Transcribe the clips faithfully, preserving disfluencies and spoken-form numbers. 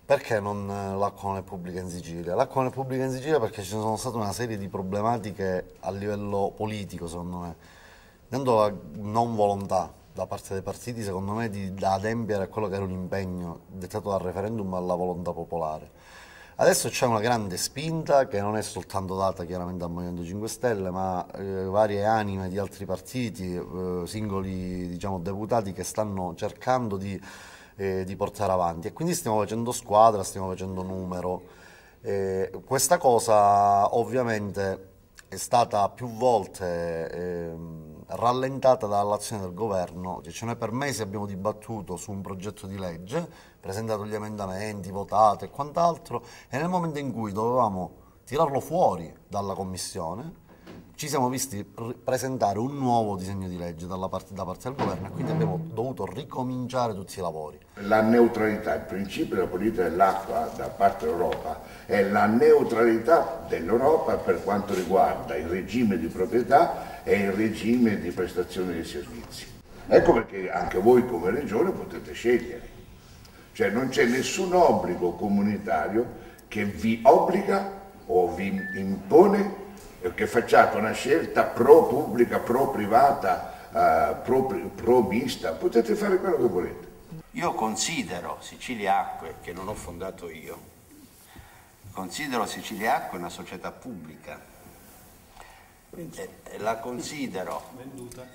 Perché non l'acqua non è pubblica in Sicilia? L'acqua non è pubblica in Sicilia perché ci sono state una serie di problematiche a livello politico, secondo me. Intanto la non volontà da parte dei partiti, secondo me, di da adempiere a quello che era un impegno dettato dal referendum alla volontà popolare. Adesso c'è una grande spinta che non è soltanto data chiaramente al Movimento cinque Stelle, ma eh, varie anime di altri partiti, eh, singoli diciamo, deputati che stanno cercando di eh, di portare avanti e quindi stiamo facendo squadra, stiamo facendo numero. Eh, questa cosa ovviamente è stata più volte eh, rallentata dall'azione del governo, cioè noi per mesi abbiamo dibattuto su un progetto di legge, presentato gli emendamenti, votato e quant'altro, e nel momento in cui dovevamo tirarlo fuori dalla commissione ci siamo visti presentare un nuovo disegno di legge dalla parte, da parte del governo e quindi abbiamo dovuto ricominciare tutti i lavori. La neutralità, il principio della politica dell'acqua da parte dell'Europa è la neutralità dell'Europa per quanto riguarda il regime di proprietà e il regime di prestazione dei servizi. Ecco perché anche voi come regione potete scegliere, cioè non c'è nessun obbligo comunitario che vi obbliga o vi impone che facciate una scelta pro pubblica, pro privata, uh, pro, pro mista, potete fare quello che volete. Io considero Sicilia Acque, che non ho fondato io, considero Sicilia Acque una società pubblica e, e la considero venduta.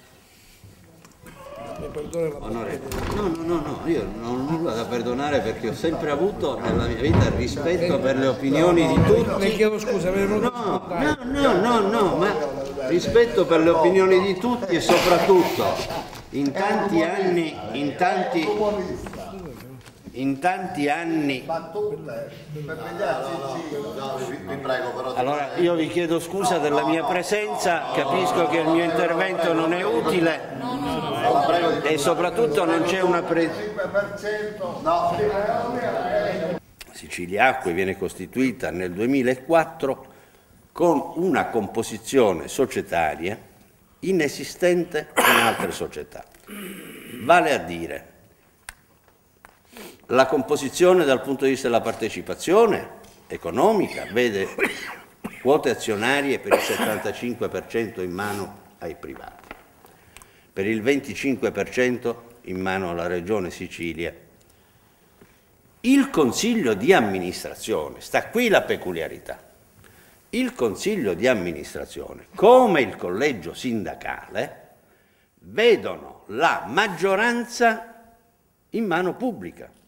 Onorevole. No, no, no, no, io non ho nulla da perdonare perché ho sempre avuto nella mia vita rispetto per le opinioni di tutti. Le chiedo scusa, avevo no, no, no, no, no, ma rispetto per le opinioni di tutti e soprattutto in tanti anni, in tanti, in tanti anni. Allora io vi chiedo scusa della mia presenza, capisco che il mio intervento non è utile e soprattutto non c'è una pre... Sicilia Acque viene costituita nel duemilaquattro con una composizione societaria inesistente in altre società. Vale a dire, la composizione dal punto di vista della partecipazione economica vede quote azionarie per il settantacinque per cento in mano ai privati, per il venticinque per cento in mano alla Regione Sicilia. Il Consiglio di amministrazione, sta qui la peculiarità, il Consiglio di amministrazione, come il collegio sindacale, vedono la maggioranza in mano pubblica.